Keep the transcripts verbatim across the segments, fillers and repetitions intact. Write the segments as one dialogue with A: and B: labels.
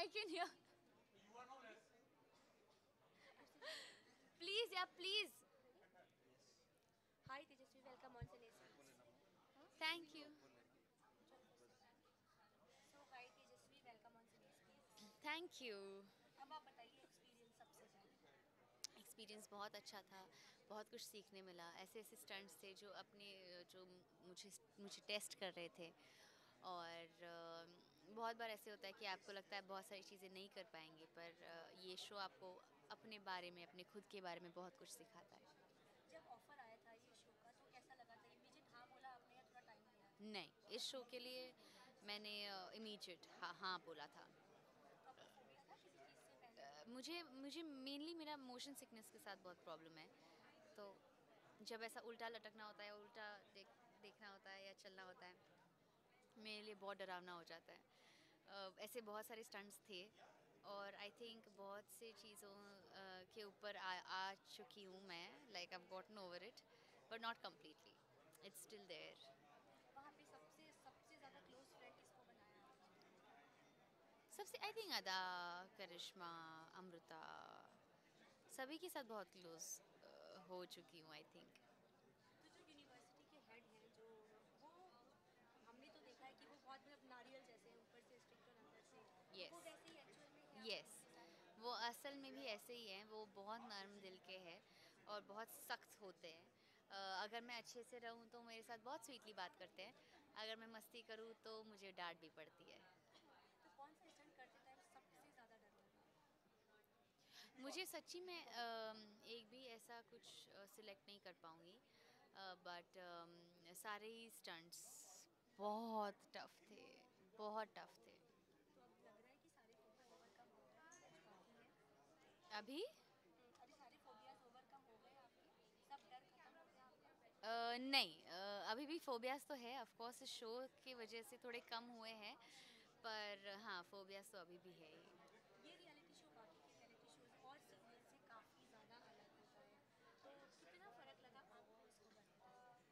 A: can hear. Please, yeah, please.
B: Hi Tejasvi, welcome on Sunny Speaks.
A: Thank you.
B: So hi Tejasvi, welcome on Sunny Speaks.
A: Thank you.
B: अब आप बताइए experience सबसे पहले।
A: Experience बहुत अच्छा था, बहुत कुछ सीखने मिला। ऐसे ऐसे स्टंट्स थे जो अपने जो मुझे मुझे टेस्ट कर रहे थे। और अ, बहुत बार ऐसे होता है कि आपको लगता है बहुत सारी चीज़ें नहीं कर पाएंगे, पर अ, ये शो आपको अपने बारे में, अपने खुद के बारे में बहुत कुछ सिखाता है।
B: जब ऑफर आया था ये शो का तो कैसा लगा था? इमीडिएट हाँ बोला आपने या थोड़ा टाइम लिया?
A: नहीं, इस शो के लिए मैंने इमीडिएट हाँ हाँ बोला था।
B: तो आपको फोबिया था किसी चीज़ से पहले?
A: अ, मुझे मुझे मेनली मेरा मोशन सिकनेस के साथ बहुत प्रॉब्लम है। तो जब ऐसा उल्टा लटकना होता है, उल्टा देख देखना होता है या चलना होता है, मेरे लिए बहुत डरावना हो जाता है। अ, ऐसे बहुत सारे स्टंट्स थे और आई थिंक बहुत से चीज़ों अ, के ऊपर आ, आ चुकी हूँ मैं। Like I gotten over it, but not completely, it's still there.
B: वहाँ पे सबसे सबसे ज़्यादा क्लोज फ्रेंड किसको बनाया आपने?
A: सबसे आई थिंक अदा, करिश्मा, अमृता, सभी के साथ बहुत क्लोज हो चुकी हूँ आई थिंक।
B: तो जो यूनिवर्सिटी के हेड हैं जो वो हमने तो देखा है कि वो बहुत मतलब नारियल जैसे हैं, ऊपर से स्ट्रिक्ट और अंदर से, तो वो
A: यस,
B: वैसे ही एक्चुअल में है आप
A: यस,
B: उनके साथ?
A: वो असल में भी ऐसे ही हैं। वो बहुत नर्म दिल के हैं और बहुत सख्त होते हैं। अ, अगर मैं अच्छे से रहूँ तो मेरे साथ बहुत स्वीटली बात करते हैं। अगर मैं मस्ती करूँ तो मुझे डांट भी पड़ती है।
B: तो कौन सा स्टंट करते टाइम सबसे ज़्यादा डर लगा?
A: मुझे सच्ची में अम, एक भी ऐसा कुछ सिलेक्ट नहीं कर पाऊँगी, बट सारे ही स्टंट्स बहुत टफ थे, बहुत टफ थे।
B: तो अब लग रहा है कि सारे फोबिया ओवरकम हो गए हैं, कुछ बाकी है?
A: अभी
B: हम्म, अभी सारे फोबियाज ओवरकम हो गए आपके? सब डर खत्म हो गया आपका?
A: अ, नहीं, अ, अभी भी फोबियाज तो है, ऑफ कोर्स इस शो की वजह से थोड़े कम हुए हैं, पर हाँ फोबियाज तो अभी भी है ही।
B: ये रियलिटी शो बाकी के रियलिटी शोज और सीरियल से काफ़ी ज़्यादा अलग होता है, तो कितना फ़र्क लगा आपको इसको करते टाइम?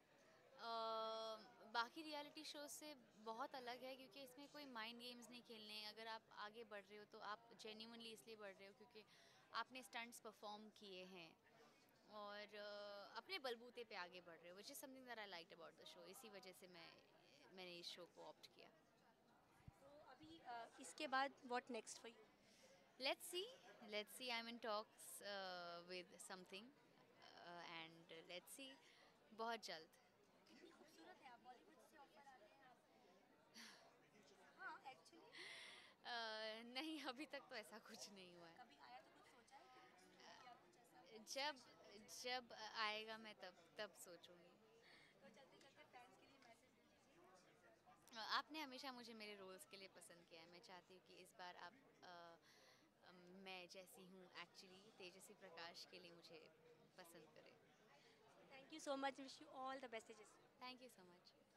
A: अ, बाकी रियलिटी शो से बहुत अलग है क्योंकि इसमें कोई माइंड गेम्स नहीं खेलने हैं। अगर आप आगे बढ़ रहे हो तो आप जेन्युइनली इसलिए बढ़ रहे हो क्योंकि आपने स्टंट्स परफॉर्म किए हैं और अ, अपने बलबूते पे आगे बढ़ रहे हो, which is something that I like about the show. इसी वजह से मैं मैंने इस शो को ऑप्ट किया।
B: तो अभी अ, इसके बाद what next for you?
A: Let's see, let's see, I am in talks with something and let's see, बहुत जल्द।
B: कितनी खूबसूरत है आप, बॉलीवुड से ऑफर आ रहे हैं आपको? हाँ एक्चुअली।
A: अ, नहीं, अभी तक तो ऐसा कुछ नहीं हुआ है।
B: कभी आया तो कुछ सोचा है कि कुछ सूट या कुछ ऐसा
A: जब
B: स्पेशल कुछ?
A: जब आएगा मैं तब तब सोचूंगी।
B: तो चलते चलते फैंस के लिए मैसेज दे दीजिए।
A: अ, आपने हमेशा मुझे मेरे रोल्स के लिए पसंद किया है। मैं चाहती हूँ कि इस बार आप अ, अ, मैं जैसी हूँ एक्चुअली तेजस्वी प्रकाश के लिए मुझे पसंद करें।
B: Thank you so much, wish you all the best.
A: Thank you so much.